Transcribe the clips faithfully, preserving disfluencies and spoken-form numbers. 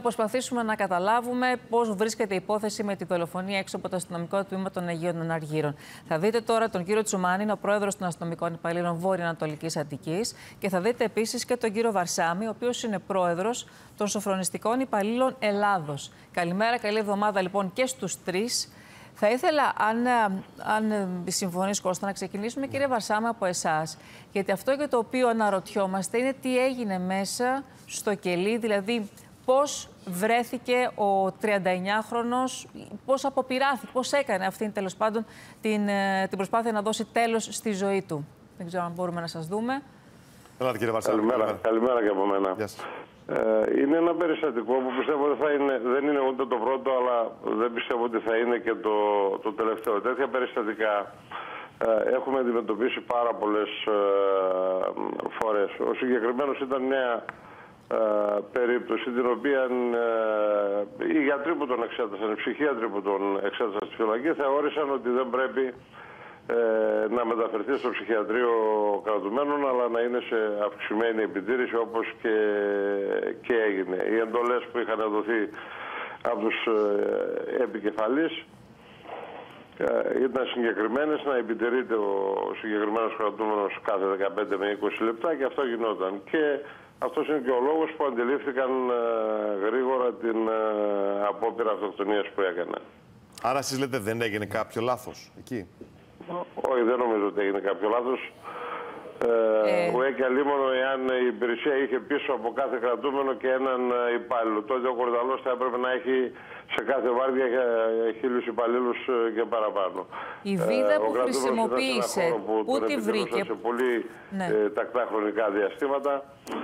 προσπαθήσουμε να καταλάβουμε πώς βρίσκεται η υπόθεση με τη δολοφονία έξω από το αστυνομικό τμήμα των Αγίων Αναργύρων. Θα δείτε τώρα τον κύριο Τσουμάνη, είναι ο πρόεδρος των αστυνομικών υπαλλήλων Βόρειο-Ανατολικής Αττικής, και θα δείτε επίσης και τον κύριο Βαρσάμι, ο οποίος είναι πρόεδρος των Σοφρονιστικών Υπαλλήλων Ελλάδος. Καλημέρα, καλή εβδομάδα λοιπόν και στους τρεις. Θα ήθελα, αν, αν συμφωνείς Κώστα, να ξεκινήσουμε, κύριε Βαρσάμι, από εσάς. Γιατί αυτό για το οποίο αναρωτιόμαστε είναι τι έγινε μέσα στο κελί, δηλαδή πώς βρέθηκε ο τριανταεννιάχρονος, πώς αποπειράθηκε, πώς έκανε αυτήν τέλος πάντων την, την προσπάθεια να δώσει τέλος στη ζωή του. Δεν ξέρω αν μπορούμε να σας δούμε. Ελάτε, κύριε Βαρσάμι. Καλημέρα, καλημέρα. καλημέρα και από μένα. Ε, είναι ένα περιστατικό που πιστεύω ότι θα είναι, δεν είναι ούτε το πρώτο, αλλά δεν πιστεύω ότι θα είναι και το, το τελευταίο. Τέτοια περιστατικά ε, έχουμε αντιμετωπίσει πάρα πολλές ε, φορές. Ο συγκεκριμένος ήταν μια ε, περίπτωση την οποία ε, οι γιατροί που τον εξέτασαν, οι ψυχίατροι που τον εξέτασαν στη φυλακή, θεώρησαν ότι δεν πρέπει Ε, να μεταφερθεί στο ψυχιατρίο κρατουμένων, αλλά να είναι σε αυξημένη επιτήρηση, όπως και, και έγινε. Οι εντολές που είχαν δοθεί από τους ε, επικεφαλείς ε, ήταν συγκεκριμένες, να επιτηρείται ο συγκεκριμένος κρατούμενος κάθε δεκαπέντε με είκοσι λεπτά, και αυτό γινόταν. Και αυτός είναι και ο λόγος που αντιλήφθηκαν ε, γρήγορα την ε, απόπειρα αυτοκτονίας που έκανε. Άρα εσείς λέτε δεν έγινε κάποιο λάθος εκεί? Όχι, δεν νομίζω ότι έγινε κάποιο λάθος. Ε, ε... Ουέ και αλίμονο εάν η υπηρεσία είχε πίσω από κάθε κρατούμενο και έναν υπάλληλο. Τότε ο Κορδαλός θα έπρεπε να έχει σε κάθε βάρδια χίλιους υπαλλήλους και παραπάνω. Η βίδα ε, που χρησιμοποίησε, που πού τη βρήκε? Σε πολύ ναι. ε, τακτά χρονικά διαστήματα.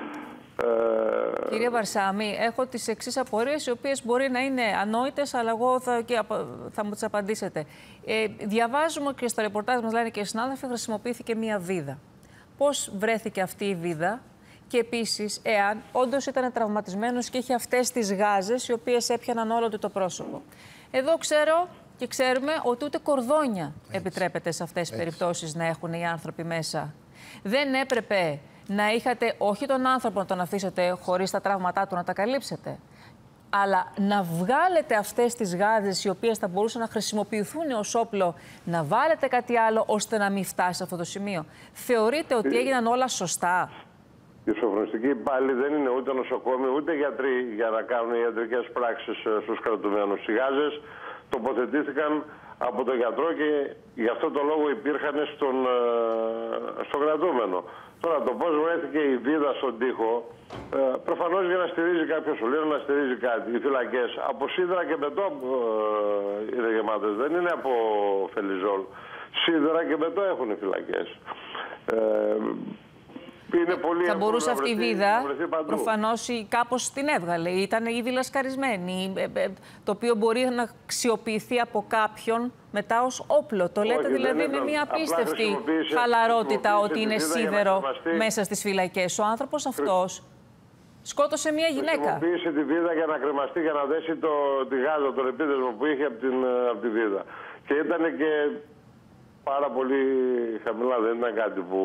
Κύριε Βαρσάμι, έχω τις εξής απορίες, οι οποίες μπορεί να είναι ανόητες, αλλά εγώ θα, και θα μου τις απαντήσετε. Ε, διαβάζουμε και στο ρεπορτάζ μας λένε και οι συνάδελφοι, χρησιμοποιήθηκε μία βίδα. Πώς βρέθηκε αυτή η βίδα, και επίσης, εάν όντως ήταν τραυματισμένος και είχε αυτές τις γάζες, οι οποίες έπιαναν όλο του το πρόσωπο. Εδώ ξέρω και ξέρουμε ότι ούτε κορδόνια Έτσι. επιτρέπεται σε αυτές τις περιπτώσεις να έχουν οι άνθρωποι μέσα. Δεν έπρεπε να είχατε όχι τον άνθρωπο να τον αφήσετε χωρίς τα τραύματά του να τα καλύψετε, αλλά να βγάλετε αυτές τις γάζες οι οποίες θα μπορούσαν να χρησιμοποιηθούν ως όπλο, να βάλετε κάτι άλλο ώστε να μην φτάσει σε αυτό το σημείο. Θεωρείτε ότι έγιναν όλα σωστά? Οι σοφρονιστικοί υπάλληλοι δεν είναι ούτε νοσοκόμοι ούτε γιατροί για να κάνουν ιατρικές πράξεις στους κρατουμένους. Οι γάζες τοποθετήθηκαν από τον γιατρό και γι' αυτό το λόγο υπήρχαν στον, στον κρατούμενο. Τώρα, το πώς βρέθηκε η βίδα στον τοίχο, ε, προφανώς για να στηρίζει κάποιο σωλήνα, να στηρίζει κάτι. Οι φυλακές από σίδερα και μπετό ε, είναι γεμάτες, δεν είναι από φελιζόλ. Σίδερα και μπετό έχουν οι φυλακές. Ε, είναι πολύ θα μπορούσε αυτή η βίδα, προφανώς κάπως την έβγαλε, ήταν ήδη λασκαρισμένη, το οποίο μπορεί να αξιοποιηθεί από κάποιον μετά ως όπλο. Το λέτε. Όχι, δηλαδή με μια απίστευτη χαλαρότητα ότι είναι σίδερο μέσα στις φυλακές. Ο άνθρωπος αυτός σκότωσε μια γυναίκα. Χρησιμοποίησε τη βίδα για να κρεμαστεί, για να δέσει το, τη γάζα, τον επίδεσμο που είχε από, την, από τη βίδα. Και ήταν και πάρα πολύ χαμηλά, δεν ήταν κάτι που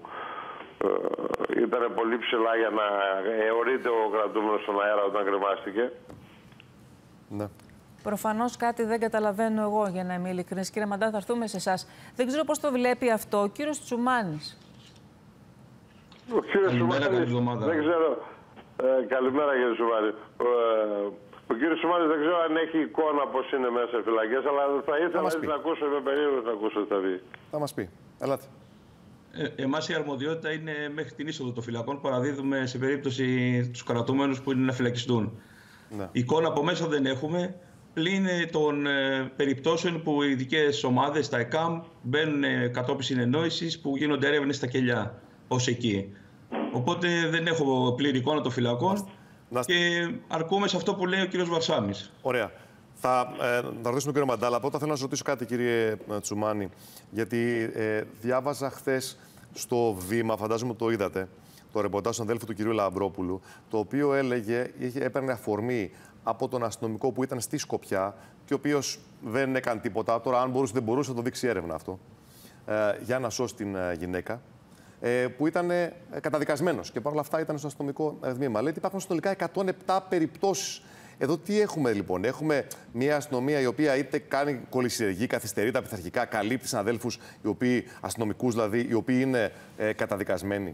Ε, ήταν πολύ ψηλά για να αιωρείται ο κρατούμενος στον αέρα όταν κρεμάστηκε. Ναι. Προφανώς κάτι δεν καταλαβαίνω εγώ, για να είμαι ειλικρινής. Κύριε Μαντά, θα έρθουμε σε εσάς. Δεν ξέρω πώς το βλέπει αυτό ο κύριος Τσουμάνης. Ο κύριος Τσουμάνης, δεν ξέρω. Ε, καλημέρα κύριε Τσουμάνη. Ε, ο κύριος Τσουμάνης δεν ξέρω αν έχει εικόνα πώς είναι μέσα σε φυλακές, αλλά θα ήθελα να, να ακούσω, με περίεργο να ακούσω τι θα πει. Θα μας πει. Ελάτε. Ε, εμάς η αρμοδιότητα είναι μέχρι την είσοδο των φυλακών. Παραδίδουμε σε περίπτωση τους κρατούμενους που είναι να φυλακιστούν. Ναι. Εικόνα από μέσα δεν έχουμε. Πλην των ε, περιπτώσεων που οι ειδικές ομάδες, τα ΕΚΑΜ, μπαίνουν ε, κατόπιν συνεννόησης, που γίνονται έρευνες στα κελιά, ως εκεί. Οπότε δεν έχω πλήρη εικόνα των φυλακών να... και αρκούμε σε αυτό που λέει ο κύριος Βαρσάμις. Ωραία. Θα, ε, θα ρωτήσουμε τον κύριο Μαντάλα. Πρώτα θέλω να σας ρωτήσω κάτι, κύριε Τσουμάνη, γιατί ε, διάβαζα χθες στο Βήμα, φαντάζομαι το είδατε, το ρεπορτάζ του αδέλφου του κυρίου Λαμπρόπουλου, το οποίο έλεγε, είχε, έπαιρνε αφορμή από τον αστυνομικό που ήταν στη Σκοπιά και ο οποίος δεν έκανε τίποτα. Τώρα, αν μπορούσε, δεν μπορούσε, θα το δείξει έρευνα αυτό, ε, για να σώσει την ε, γυναίκα, ε, που ήταν καταδικασμένος και παρόλα αυτά ήταν στο αστυνομικό τμήμα. Λέει ότι υπάρχουν συνολικά εκατόν επτά περιπτώσεις Εδώ τι έχουμε λοιπόν? Έχουμε μια αστυνομία η οποία είτε κάνει κολυσιεργή, καθυστερεί τα πειθαρχικά, καλύπτει συναδέλφους, οι οποίοι, αστυνομικούς δηλαδή, οι οποίοι είναι ε, καταδικασμένοι.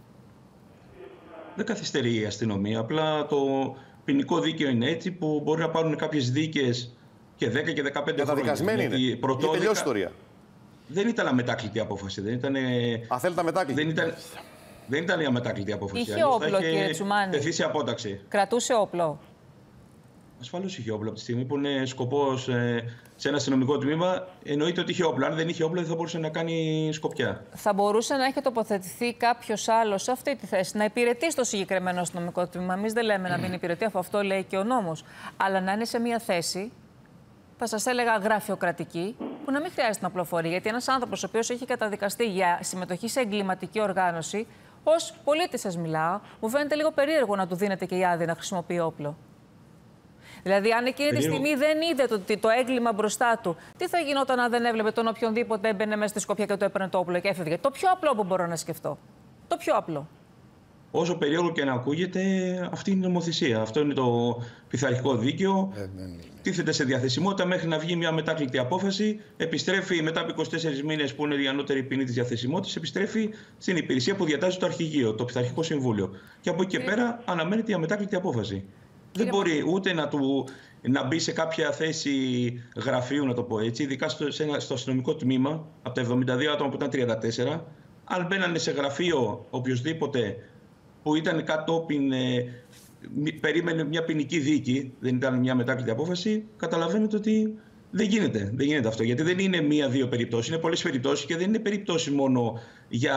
Δεν καθυστερεί η αστυνομία. Απλά το ποινικό δίκαιο είναι έτσι που μπορεί να πάρουν κάποιες δίκες και δέκα και δεκαπέντε χρόνια. Καταδικασμένοι είναι. Πρωτόδικα... τελειώσει η ιστορία. Δεν ήταν αμετάκλητη απόφαση. Δεν ήταν... Α, θέλετε αμετάκλητη. Δεν ήταν... Δεν ήταν η αμετάκλητη απόφαση. Είχε όπλο, κύριε Τσουμάνη. Τεθεί σε απόταξη. Κρατούσε όπλο. Ασφαλώς είχε όπλο από τη στιγμή που είναι σκοπός ε, σε ένα αστυνομικό τμήμα. Εννοείται ότι είχε όπλο. Αν δεν είχε όπλο, δεν θα μπορούσε να κάνει σκοπιά. Θα μπορούσε να έχει τοποθετηθεί κάποιο άλλο σε αυτή τη θέση, να υπηρετεί στο συγκεκριμένο αστυνομικό τμήμα. Εμείς δεν λέμε να μην υπηρετεί, αφού αυτό λέει και ο νόμος. Αλλά να είναι σε μια θέση, θα σας έλεγα γραφειοκρατική, που να μην χρειάζεται να πληροφορεί. Γιατί ένας άνθρωπος ο οποίος έχει καταδικαστεί για συμμετοχή σε εγκληματική οργάνωση, ως πολίτη σας μιλάω, μου φαίνεται λίγο περίεργο να του δίνετε και η άδεια να χρησιμοποιεί όπλο. Δηλαδή, αν εκείνη τη στιγμή δεν είδε το, το έγκλημα μπροστά του, τι θα γινόταν αν δεν έβλεπε τον οποιονδήποτε έμπαινε μέσα στη σκοπιά και το έπαιρνε το όπλο και έφευγε? Το πιο απλό που μπορώ να σκεφτώ. Το πιο απλό. Όσο περίεργο και να ακούγεται, αυτή είναι η νομοθεσία. Αυτό είναι το πειθαρχικό δίκαιο. Ε, ναι, ναι. Τίθεται σε διαθεσιμότητα μέχρι να βγει μια μετάκλητη απόφαση. Επιστρέφει μετά από είκοσι τέσσερις μήνες, που είναι η ανώτερη ποινή της διαθεσιμότητας, επιστρέφει στην υπηρεσία που διατάζει το Αρχηγείο, το Πειθαρχικό Συμβούλιο. Και από εκεί και πέρα αναμένεται η αμετάκλητη απόφαση. Δεν μπορεί ούτε να, του, να μπει σε κάποια θέση γραφείου, να το πω έτσι, ειδικά στο, στο αστυνομικό τμήμα, από τα εβδομήντα δύο άτομα που ήταν τριάντα τέσσερα. Αν μπαίνανε σε γραφείο οποιοδήποτε που ήταν κατόπιν, ε, περίμενε μια ποινική δίκη, δεν ήταν μια μετάκλητη απόφαση, καταλαβαίνετε ότι δεν γίνεται. Δεν γίνεται αυτό. Γιατί δεν είναι μία-δύο περιπτώσεις, είναι πολλές περιπτώσεις και δεν είναι περιπτώσεις μόνο για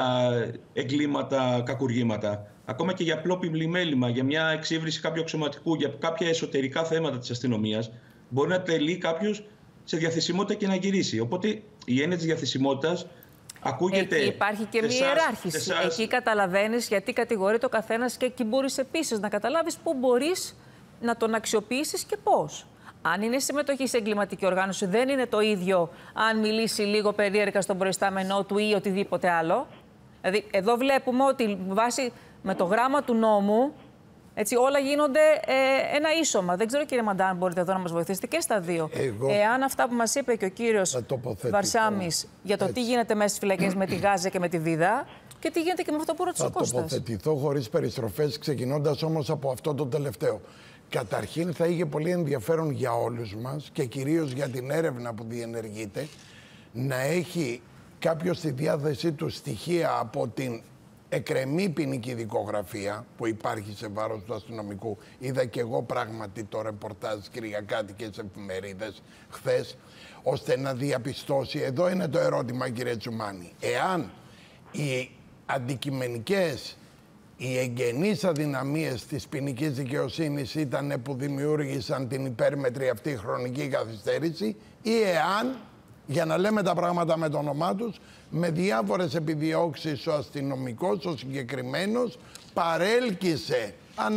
εγκλήματα, κακουργήματα. Ακόμα και για απλό πλημέλημα, για μια εξύβριση κάποιου αξιωματικού, για κάποια εσωτερικά θέματα της αστυνομίας, μπορεί να τελεί κάποιος σε διαθεσιμότητα και να γυρίσει. Οπότε η έννοια της διαθεσιμότητας ακούγεται. Εκεί υπάρχει και μια ιεράρχηση. Εσάς... Εκεί καταλαβαίνεις γιατί κατηγορείται ο καθένας και εκεί μπορείς επίσης να καταλάβεις πού μπορείς να τον αξιοποιήσεις και πώς. Αν είναι συμμετοχή σε εγκληματική οργάνωση, δεν είναι το ίδιο αν μιλήσει λίγο περίεργα στον προϊστάμενό του ή οτιδήποτε άλλο. Δηλαδή, εδώ βλέπουμε ότι βάσει με το γράμμα του νόμου, έτσι, όλα γίνονται ε, ένα ίσωμα. Δεν ξέρω, κύριε Μαντάν, μπορείτε εδώ να μας βοηθήσετε και στα δύο. Εγώ... Εάν αυτά που μας είπε και ο κύριος Βαρσάμις για το έτσι. Τι γίνεται μέσα στις φυλακές με τη Γάζα και με τη Βίδα και τι γίνεται και με αυτό που ρώτησε ο Κώστας. Θα τοποθετηθώ χωρίς περιστροφές, ξεκινώντας όμως από αυτό το τελευταίο. Καταρχήν θα είχε πολύ ενδιαφέρον για όλους μας και κυρίως για την έρευνα που διενεργείται να έχει κάποιος στη διάθεσή του στοιχεία από την εκρεμή ποινική δικογραφία που υπάρχει σε βάρος του αστυνομικού. Είδα και εγώ πράγματι το ρεπορτάζ κυριακάτικες εφημερίδες χθες, ώστε να διαπιστώσει, εδώ είναι το ερώτημα κύριε Τσουμάνη, εάν οι αντικειμενικές, οι εγγενείς αδυναμίες της ποινικής δικαιοσύνης ήταν που δημιούργησαν την υπέρμετρη αυτή χρονική καθυστέρηση ή εάν, για να λέμε τα πράγματα με το όνομά τους, με διάφορες επιδιώξεις ο αστυνομικός, ο συγκεκριμένος, παρέλκυσε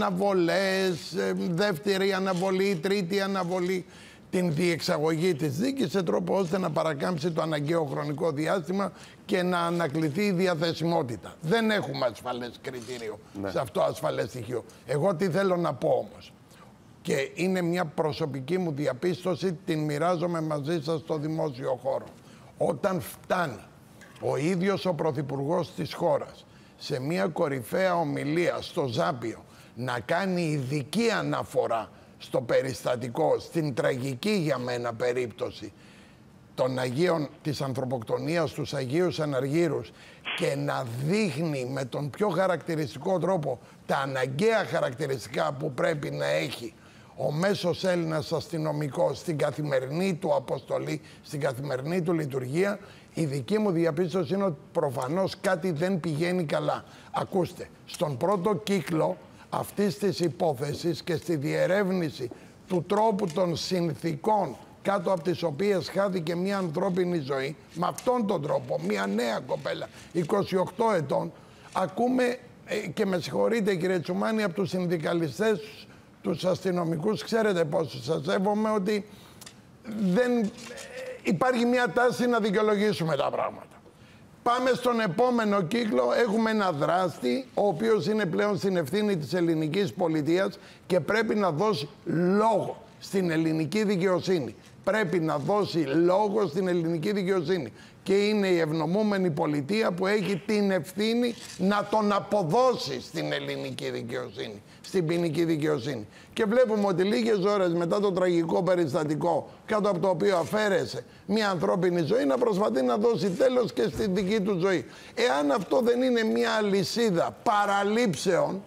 αναβολές, δεύτερη αναβολή, τρίτη αναβολή, την διεξαγωγή της δίκης σε τρόπο ώστε να παρακάμψει το αναγκαίο χρονικό διάστημα και να ανακληθεί η διαθεσιμότητα. Δεν έχουμε ασφαλές κριτήριο ναι. σε αυτό ασφαλές στοιχείο. Εγώ τι θέλω να πω όμως, και είναι μια προσωπική μου διαπίστωση, την μοιράζομαι μαζί σας στο δημόσιο χώρο. Όταν φτάνει ο ίδιος ο Πρωθυπουργός της χώρας σε μια κορυφαία ομιλία στο Ζάπιο να κάνει ειδική αναφορά στο περιστατικό, στην τραγική για μένα περίπτωση των Αγίων, της ανθρωποκτονίας στους Αγίους Αναργύρους και να δείχνει με τον πιο χαρακτηριστικό τρόπο τα αναγκαία χαρακτηριστικά που πρέπει να έχει ο μέσος Έλληνας αστυνομικός στην καθημερινή του αποστολή, στην καθημερινή του λειτουργία, η δική μου διαπίστωση είναι ότι προφανώς κάτι δεν πηγαίνει καλά. Ακούστε, στον πρώτο κύκλο αυτής της υπόθεσης και στη διερεύνηση του τρόπου των συνθήκων κάτω από τις οποίες χάθηκε μια ανθρώπινη ζωή, με αυτόν τον τρόπο, μια νέα κοπέλα, είκοσι οκτώ ετών, ακούμε, και με συγχωρείτε κύριε Τσουμάνη, από τους συνδικαλιστές, τους αστυνομικούς, ξέρετε πόσο σας σέβομαι, ότι δεν υπάρχει μια τάση να δικαιολογήσουμε τα πράγματα. Πάμε στον επόμενο κύκλο. Έχουμε ένα δράστη, ο οποίος είναι πλέον στην ευθύνη της ελληνικής πολιτείας και πρέπει να δώσει λόγο στην ελληνική δικαιοσύνη. Πρέπει να δώσει λόγο στην ελληνική δικαιοσύνη. Και είναι η ευνομούμενη πολιτεία που έχει την ευθύνη να τον αποδώσει στην ελληνική δικαιοσύνη, στην ποινική δικαιοσύνη. Και βλέπουμε ότι λίγες ώρες μετά το τραγικό περιστατικό, κάτω από το οποίο αφαίρεσε μια ανθρώπινη ζωή, να προσπαθεί να δώσει τέλος και στη δική του ζωή. Εάν αυτό δεν είναι μια αλυσίδα παραλήψεων,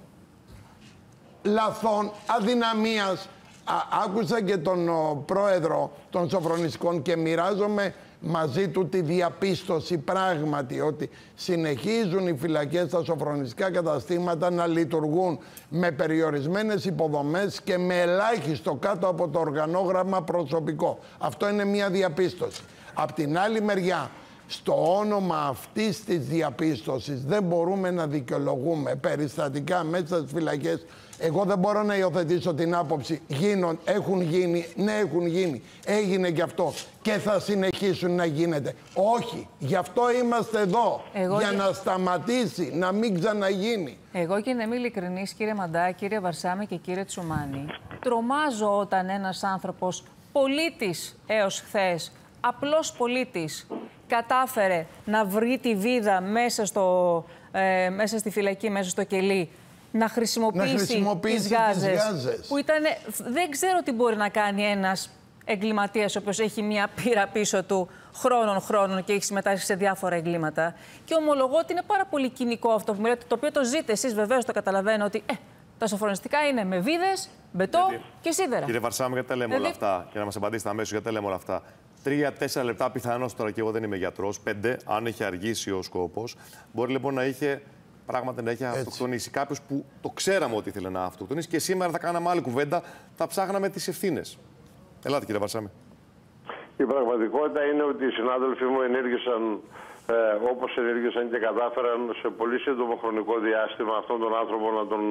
λαθών, αδυναμίας. Α, άκουσα και τον ο, πρόεδρο των Σοφρονιστικών και μοιράζομαι μαζί του τη διαπίστωση πράγματι ότι συνεχίζουν οι φυλακές στα σοφρονιστικά καταστήματα να λειτουργούν με περιορισμένες υποδομές και με ελάχιστο κάτω από το οργανόγραμμα προσωπικό. Αυτό είναι μια διαπίστωση. Απ' την άλλη μεριά, στο όνομα αυτής της διαπίστωσης δεν μπορούμε να δικαιολογούμε περιστατικά μέσα στις φυλακές. Εγώ δεν μπορώ να υιοθετήσω την άποψη γίνον, έχουν γίνει, ναι έχουν γίνει, έγινε και αυτό και θα συνεχίσουν να γίνεται. Όχι, γι' αυτό είμαστε εδώ, Εγώ για και... να σταματήσει, να μην ξαναγίνει. Εγώ και να είμαι ειλικρινής, κύριε Μαντά, κύριε Βαρσάμι και κύριε Τσουμάνη, τρομάζω όταν ένας άνθρωπος, πολίτης έως χθες, απλός πολίτης, κατάφερε να βρει τη βίδα μέσα, στο, ε, μέσα στη φυλακή, μέσα στο κελί, να χρησιμοποιήσει, να χρησιμοποιήσει τις, γάζες, τις γάζες. Που ήτανε, δεν ξέρω τι μπορεί να κάνει ένας εγκληματίας ο οποίος έχει μία πείρα πίσω του χρόνων χρόνων και έχει συμμετάσχει σε διάφορα εγκλήματα. Και ομολογώ ότι είναι πάρα πολύ κοινικό αυτό που μου λέτε, το οποίο το ζείτε εσείς βεβαίως, το καταλαβαίνω ότι ε, τα σοφρονιστικά είναι με βίδες, μπετό γιατί, και σίδερα. Κύριε Βαρσάμι, γιατί τα λέμε δηλαδή... όλα αυτά και να μας απαντήσετε αμέσως γιατί τα λέμε όλα αυτά. Τρία-τέσσερα λεπτά πιθανώς, τώρα και εγώ δεν είμαι γιατρός, πέντε, αν έχει αργήσει ο σκόπος, μπορεί λοιπόν να είχε. Πράγματι να έχει αυτοκτονήσει κάποιος που το ξέραμε ότι ήθελε να αυτοκτονήσει και σήμερα θα κάναμε άλλη κουβέντα, θα ψάχναμε τις ευθύνες. Ελάτε κύριε Βαρσάμι. Η πραγματικότητα είναι ότι οι συνάδελφοί μου ενέργησαν ε, όπως ενέργησαν και κατάφεραν σε πολύ σύντομο χρονικό διάστημα αυτόν τον άνθρωπο να τον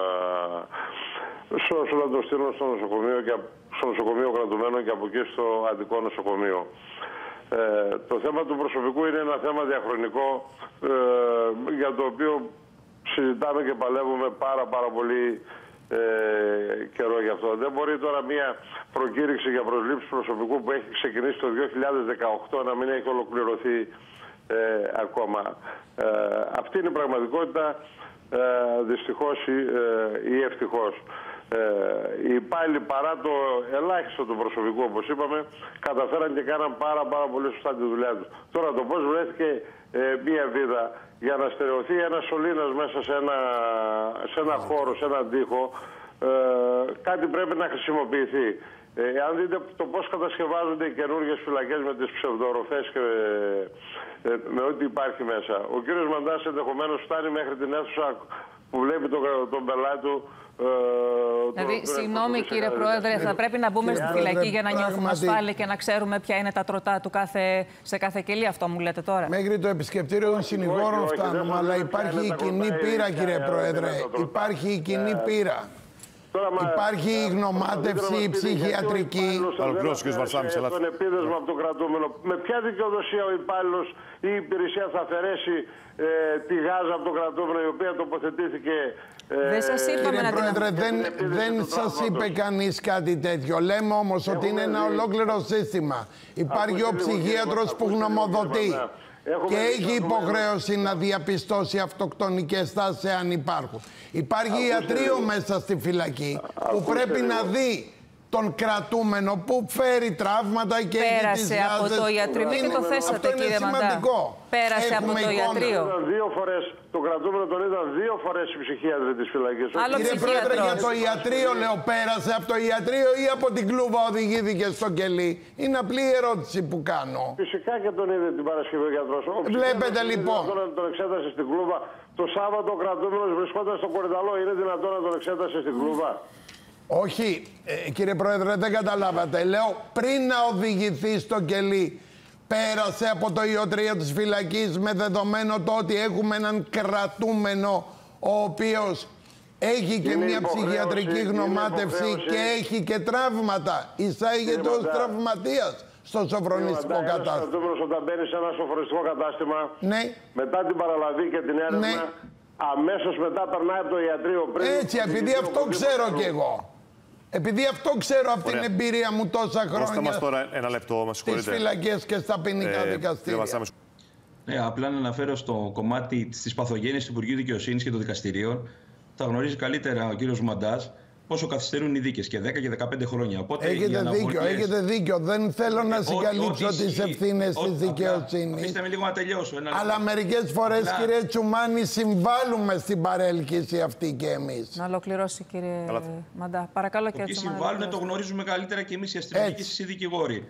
ε, σώσουν, να τον στείλουν στο νοσοκομείο, και, στο νοσοκομείο κρατουμένο και από εκεί στο Αττικό νοσοκομείο. Ε, το θέμα του προσωπικού είναι ένα θέμα διαχρονικό ε, για το οποίο συζητάμε και παλεύουμε πάρα πάρα πολύ ε, καιρό γι' αυτό. Δεν μπορεί τώρα μια προκήρυξη για προσλήψη προσωπικού που έχει ξεκινήσει το δύο χιλιάδες δεκαοκτώ να μην έχει ολοκληρωθεί ε, ακόμα. Ε, αυτή είναι η πραγματικότητα, ε, δυστυχώς ή, ε, ή ευτυχώς. Ε, οι υπάλληλοι, παρά το ελάχιστο του προσωπικού, όπως είπαμε, καταφέραν και κάναν πάρα πάρα πολύ σωστά τη δουλειά τους. Τώρα το πώς βρέθηκε ε, μία βίδα για να στερεωθεί ένας σωλήνας μέσα σε ένα, σε ένα χώρο, σε έναν τοίχο, ε, κάτι πρέπει να χρησιμοποιηθεί. Ε, αν δείτε το πώς κατασκευάζονται οι καινούργιες φυλακές με τις ψευδοροφές και ε, με ό,τι υπάρχει μέσα. Ο κύριος Μαντάς ενδεχομένως φτάνει μέχρι την αίθουσα που βλέπει τον, τον πελάτη του. Ε, δηλαδή, το, συγγνώμη το κύριε Πρόεδρε, θα πρέπει να μπούμε στη φυλακή για να νιώθουμε ασφάλεια και να ξέρουμε ποια είναι τα τροτά του κάθε, σε κάθε κελί, αυτό μου λέτε τώρα. Μέχρι το επισκεπτήριο των συνηγόρων φτάνουμε, αλλά υπάρχει η κοινή πείρα, κύριε Πρόεδρε. Υπάρχει η κοινή πείρα. Υπάρχει η γνωμάτευση, η ψυχιατρική. Τον επίδεσμα από το κρατούμενο. Με ποια δικαιοδοσία ο υπάλληλος ή η υπηρεσία θα αφαιρέσει ε, τη γάζα από το κρατούμενο, η οποία τοποθετήθηκε. Ε, δεν σας είπαμε να Πρόεδρε, δεν, δεν σας είπε κανείς κάτι τέτοιο. Λέμε όμως ότι είναι ένα ολόκληρο σύστημα. Υπάρχει ο ψυχίατρος που γνωμοδοτεί. Και έχει υποχρέωση να διαπιστώσει αυτοκτονικές τάσεις αν υπάρχουν. Υπάρχει ιατρείο μέσα στη φυλακή που πρέπει να δει τον κρατούμενο που φέρει τραύματα και πέρασε έχει τις γάζες. από το ιατρείο. Μην το θέσατε, κύριε Μαντά. Πέρασε από το ιατρείο. Δύο φορές, το κρατούμενο τον είδαν δύο φορές οι ψυχίατροι της φυλακής. Άλλο κύριε Πρόεδρε, για το ιατρείο λέω, πέρασε από το ιατρείο ή από την κλούβα οδηγήθηκε στο κελί? Είναι απλή ερώτηση που κάνω. Φυσικά και τον είδε την Παρασκευή ο γιατρός. Βλέπετε λοιπόν. Τον εξέτασε στην κλούβα. Το Σάββατο ο κρατούμενος βρισκόταν στο κορυδαλό. Είναι δυνατόν να τον εξέτασε στην κλούβα? Όχι, ε, κύριε Πρόεδρε, δεν καταλάβατε. Λέω, πριν να οδηγηθεί στο κελί, πέρασε από το ιατρείο της φυλακής με δεδομένο το ότι έχουμε έναν κρατούμενο ο οποίος έχει και είναι μια ψυχιατρική γνωμάτευση και έχει και τραύματα. Εισάγεται ως τραυματίας στο σοφρονιστικό κατάστημα. Όταν μπαίνει σε ένα σοφρονιστικό κατάστημα, ναι. μετά την παραλαβή και την έρευνα, ναι. αμέσως μετά περνάει από το ιατρείο πριν. Έτσι, επειδή αυτό ξέρω κι εγώ. Επειδή αυτό ξέρω από την εμπειρία μου τόσα χρόνια. Δώστε μας τώρα ένα λεπτό, μας συγχωρείτε. Στις φυλακές και στα ποινικά ε, δικαστήρια. Ναι, απλά να αναφέρω στο κομμάτι της παθογένειας του Υπουργείου Δικαιοσύνης και των δικαστηρίων. Θα γνωρίζει καλύτερα ο κύριος Μαντάς πόσο καθυστερούν οι δίκες, και δέκα και δεκαπέντε χρόνια. Οπότε, έχετε αναβολές... δίκιο, έχετε δίκιο. Δεν θέλω να συγκαλύψω τις ευθύνες της δικαιοσύνης. Αφήστε με λίγο να τελειώσω. Ένα αλλά μερικές φορές, απλά... κύριε Τσουμάνη, συμβάλλουμε στην παρέλκυση αυτή και εμείς. Να ολοκληρώσει, κύριε αλλά... Μαντά. Παρακαλώ, κύριε Τσουμάνη. Τσουμάνη. Συμβάλλουν, το γνωρίζουμε καλύτερα και εμείς οι αστυνομικοί και εσείς οι δικηγόροι.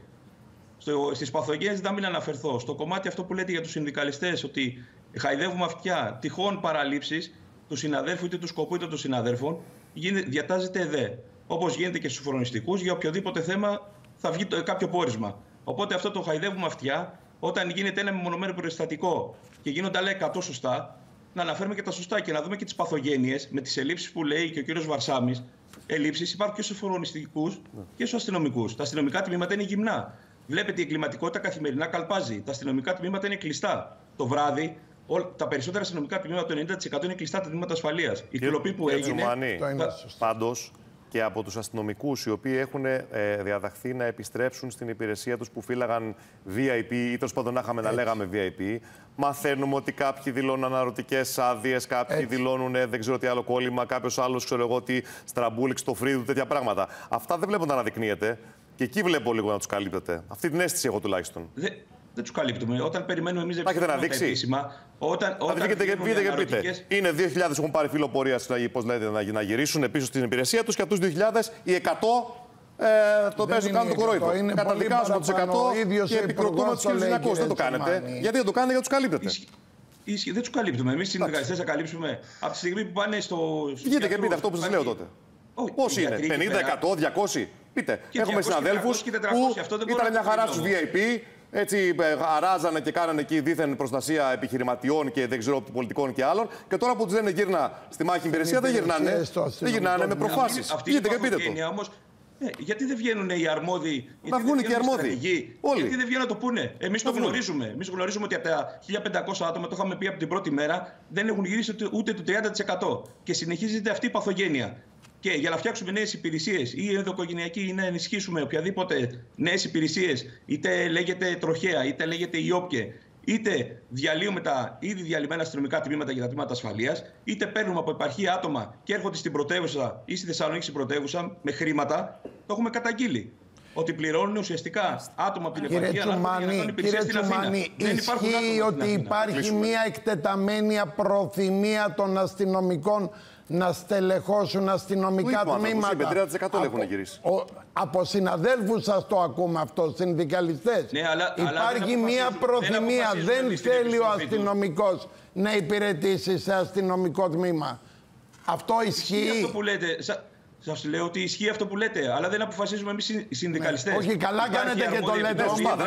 Στις παθογένειες δεν μην αναφερθώ. Στο κομμάτι αυτό που λέτε για τους συνδικαλιστές, ότι χαϊδεύουμε αυτιά τυχόν παραλήψεις του συναδέλφου, είτε του σκοπού είτε των συναδέλφων, διατάζεται ΕΔΕ. Όπως γίνεται και στους φρονιστικούς, για οποιοδήποτε θέμα θα βγει το, κάποιο πόρισμα. Οπότε αυτό το χαϊδεύουμε αυτιά, όταν γίνεται ένα μεμονωμένο περιστατικό και γίνονται άλλα εκατό σωστά, να αναφέρουμε και τα σωστά και να δούμε και τις παθογένειες με τις ελλείψεις που λέει και ο κύριος Βαρσάμης. Ελλείψεις υπάρχουν και στους φρονιστικούς και στους αστυνομικούς. Τα αστυνομικά τμήματα είναι γυμνά. Βλέπετε, η εγκληματικότητα καθημερινά καλπάζει. Τα αστυνομικά τμήματα είναι κλειστά. Το βράδυ, τα περισσότερα αστυνομικά τμήματα, το ενενήντα τοις εκατό είναι κλειστά τα τμήματα ασφαλείας. Η κλοπή που έγινε. Τζουμάνη, πάντως, και από τους αστυνομικούς οι οποίοι έχουν ε, διαταχθεί να επιστρέψουν στην υπηρεσία τους που φύλαγαν βι άι πι ή τέλος πάντων να είχαμε να λέγαμε βι άι πι, μαθαίνουμε ότι κάποιοι δηλώνουν αναρωτικές άδειες, κάποιοι έτσι. δηλώνουν δεν ξέρω τι άλλο κόλλημα, κάποιος άλλος ξέρω εγώ τι στραμπούληξ, το φρύδου, τέτοια πράγματα. Αυτά δεν βλέπω να αναδεικνύεται. Και εκεί βλέπω λίγο να τους καλύπτετε. Αυτή την αίσθηση έχω τουλάχιστον. Δε, δεν τους καλύπτουμε. Όταν περιμένουμε εμείς να τα επίσημα. Όταν, όταν βγείτε και πείτε, πείτε. Είναι δύο χιλιάδες έχουν πάρει φύλλο πορείας να, να γυρίσουν πίσω στην υπηρεσία τους και από τους δύο χιλιάδες οι εκατό ε, το παίζουν, κάνουν το κορόιδο. Καταδικάζουν τους εκατό και επικροτούμε τους χίλιους εννιακόσιους. Δεν το κάνετε. Γιατί δεν το κάνετε, γιατί τους καλύπτετε. Ισχυ, δεν τους καλύπτουμε. Εμείς οι συνδικαλιστές θα καλύψουμε από τη στιγμή που πάνε στο. Βγείτε και πείτε αυτό που σας λέω τότε. Πώς είναι, πενήντα, εκατό, διακόσια. Πείτε, έχουμε συναδέλφους που ήταν μια χαρά στους βι άι πι, έτσι αράζανε και κάνανε εκεί δίθεν προστασία επιχειρηματιών και δεν ξέρω πολιτικών και άλλων. Και τώρα που τους λένε γύρνα στη μάχη υπηρεσία, δεν γυρνάνε. Δεν γυρνάνε με προφάσεις. Πείτε και πείτε το. Ε, γιατί δεν βγαίνουν οι αρμόδιοι. Να βγουν και οι αρμόδιοι. Γιατί δεν βγαίνουν να το πούνε. Εμείς το γνωρίζουμε. Εμείς γνωρίζουμε ότι από τα χίλια πεντακόσια άτομα, το είχαμε πει από την πρώτη μέρα, δεν έχουν γυρίσει ούτε το τριάντα τοις εκατό. Και συνεχίζεται αυτή η παθογένεια. Και για να φτιάξουμε νέες υπηρεσίες ή ενδοοικογενειακή ή να ενισχύσουμε οποιαδήποτε νέες υπηρεσίες, είτε λέγεται τροχέα, είτε λέγεται ιόπκε, είτε διαλύουμε τα ήδη διαλυμένα αστυνομικά τμήματα και τα τμήματα ασφαλείας, είτε παίρνουμε από επαρχία άτομα και έρχονται στην πρωτεύουσα ή στη Θεσσαλονίκη στην πρωτεύουσα με χρήματα, το έχουμε καταγγείλει. Ότι πληρώνουν ουσιαστικά άτομα από την επαρχία να κάνουν υπηρεσία στην Αθήνα. Ισχύει ότι υπάρχει μια εκτεταμένη απροθυμία των αστυνομικών να στελεχώσουν αστυνομικά τμήματα. τριάντα τοις εκατό έχουν γυρίσει. Ο, από συναδέλφους σας το ακούμε αυτό, συνδικαλιστές. Ναι, αλλά, υπάρχει αλλά μια προθυμία, δεν, δεν θέλει ο αστυνομικός να υπηρετήσει σε αστυνομικό τμήμα. Αυτό ισχύει. Αυτό που λέτε. Σας λέω ότι ισχύει αυτό που λέτε, αλλά δεν αποφασίζουμε εμείς οι συνδικαλιστές. Ναι. Όχι, καλά κάνετε και το λέτε.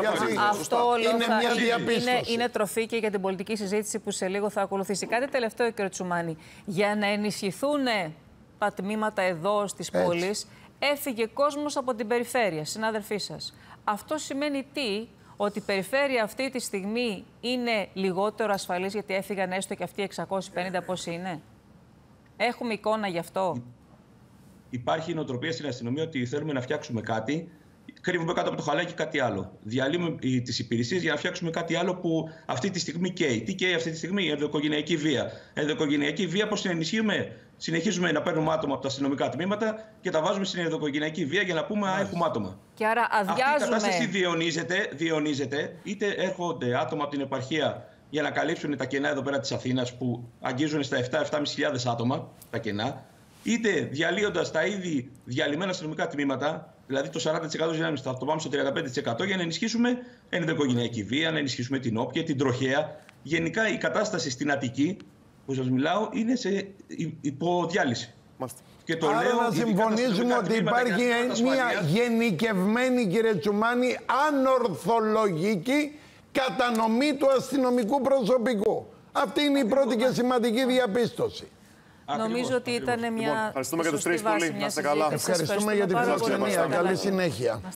Αυτό είναι θα... μια διαπίστωση. Είναι, είναι τροφή και για την πολιτική συζήτηση που σε λίγο θα ακολουθήσει. Κάτι τελευταίο, κύριε Τσουμάνη. Για να ενισχυθούν τα τμήματα εδώ στις πόλεις, έφυγε κόσμος από την περιφέρεια, συνάδελφοί σας. Αυτό σημαίνει τι? Ότι η περιφέρεια αυτή τη στιγμή είναι λιγότερο ασφαλής γιατί έφυγαν έστω και αυτοί εξακόσιοι πενήντα πόσοι είναι. Έχουμε εικόνα γι' αυτό. Υπάρχει η νοοτροπία στην αστυνομία ότι θέλουμε να φτιάξουμε κάτι, κρύβουμε κάτω από το χαλάκι κάτι άλλο. Διαλύουμε τις υπηρεσίες για να φτιάξουμε κάτι άλλο που αυτή τη στιγμή καίει. Τι καίει αυτή τη στιγμή? Η ενδοοικογενειακή βία. Ενδοοικογενειακή βία, πώς την ενισχύουμε? Συνεχίζουμε να παίρνουμε άτομα από τα αστυνομικά τμήματα και τα βάζουμε στην ενδοοικογενειακή βία για να πούμε Α, έχουμε άτομα. Και άρα αδειάζουμε. Αυτή η κατάσταση διαιωνίζεται, διαιωνίζεται, είτε έρχονται άτομα από την επαρχία για να καλύψουν τα κενά εδώ πέρα της Αθήνας που αγγίζουν στα επτά με επτά χιλιάδες πεντακόσια άτομα τα κενά. Είτε διαλύοντας τα ήδη διαλυμένα αστυνομικά τμήματα, δηλαδή το σαράντα τοις εκατό δυνάμεις, θα το πάμε στο τριάντα πέντε τοις εκατό για να ενισχύσουμε ενδοοικογενειακή βία, να ενισχύσουμε την όπια, την τροχέα. Γενικά η κατάσταση στην Αττική, που σας μιλάω, είναι σε υποδιάλυση. Και το Άρα λέω, να συμφωνήσουμε ότι υπάρχει μια γενικευμένη, κύριε Τσουμάνη, ανορθολογική κατανομή του αστυνομικού προσωπικού. Αυτή είναι η πρώτη και σημαντική διαπίστωση. Νομίζω ότι ήταν μια. Ευχαριστούμε και τους τρεις πολύ. Να είστε καλά. Ευχαριστούμε για την φιλοξενία. Καλή συνέχεια.